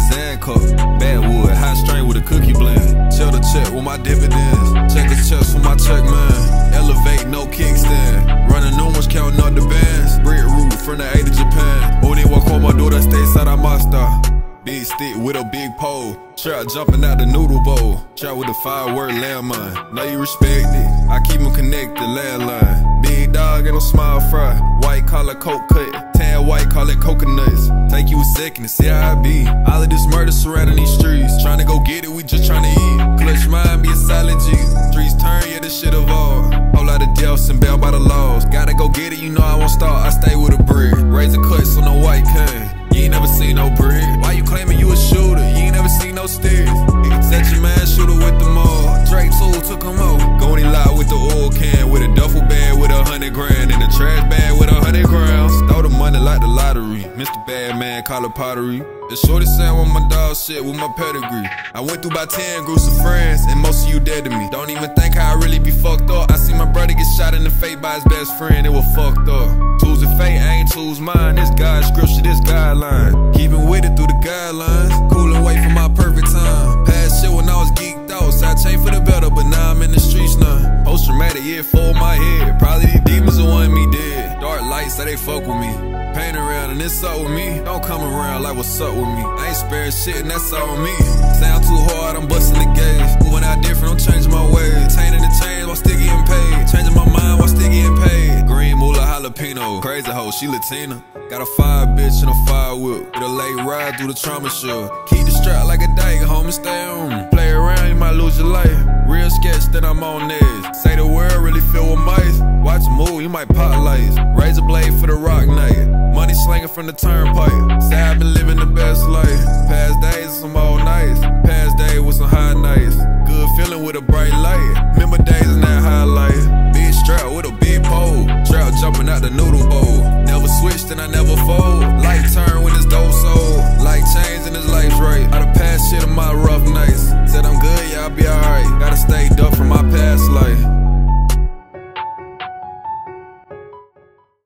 Zancup. Badwood, high strain with a cookie blend. Chill the check with my dividends. Check his checks for my check man. Elevate, no kickstand. Running numbers, counting up the bands. Brick root from the A to Japan. When they walk home, my daughter stays out of my star. Big stick with a big pole. Trap jumping out the noodle bowl. Trap with a 5-word landmine. Know you respect it. I keep them connected, landline. Big dog and no smile fry. White collar coke cut. Tan white call it coconuts. Take you a second to see how I be. All of this murder surrounding these streets. Trying to go get it, we just trying to eat. Clutch mine, be a silent G. Streets turn, yeah, this shit evolve. Whole lot of deaths and bail by the laws. Gotta go get it, you know I won't start. I stay with a brick. Razor cuts on the white cane. You ain't never seen no brick. Why you claiming you a shooter? You ain't never seen no stairs. Set your man shooter with the mall. Drake tool took him out. Going lot with the oil can. With a duffel bag with 100 grand. In a trash bag with 100 grams. Throw the money like the lottery. Mr. Badman, call it pottery. The shorty said with my dog shit with my pedigree. I went through about 10 groups of friends, and most of you dead to me. Don't even think how I really be fucked up. I see my brother get shot in the face by his best friend, it was fucked up. Tools of fate, I ain't tools mine. This God's scripture, this guideline. Keeping with it through the guidelines. Coolin' wait for my perfect time. Past shit when I was geeked out. Side chain for the better, but now I'm in the streets now. Post traumatic, yeah, full my head. Probably these demons will want me dead. Dark lights, say they fuck with me. Pain around and it's up with me. Don't come around like what's up with me. I ain't sparing shit and that's all me. Sound too hard, I'm busting the gauge. Moving out different, I'm changing my ways. Changing the chains while still getting paid. Changing my mind while still getting paid. Green moolah jalapeno. Crazy hoe, she Latina. Got a fire bitch and a fire whip. With a late ride through the trauma show. Keep the strap like a dagger, homie, stay on me. Play around, you might lose your life. Real sketch, then I'm on edge. Say the world really filled with mice. Watch a move, you might pop lights. Razor blade for the rock night. Money slinging from the turnpike. Say I've been living the best life. Past days, some old nights. Past days with some high nights. Good feeling with a bright light. Remember days in that highlight. Big strap with a big pole. Trap jumping out the noodle bowl. Never switched and I never fold.